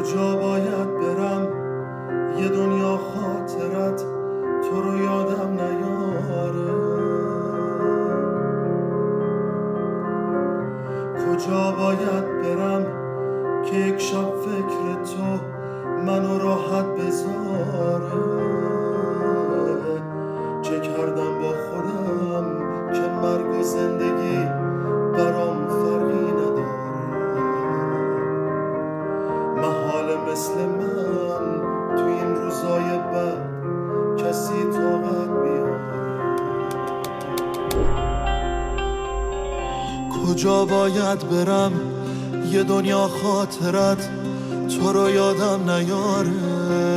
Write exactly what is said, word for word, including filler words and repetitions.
کجا باید برم یه دنیا خاطرت تو رو یادم نیاره، کجا باید برم که یک شب فکر تو منو راحت بذاره، چه کردم با خودم که مرگ و زندگی برام فرقی نداره، محال مثل من تو این روزای بد کسی طاقت بیاره. کجا باید برم یه دنیا خاطرت تو رو یادم نیاره،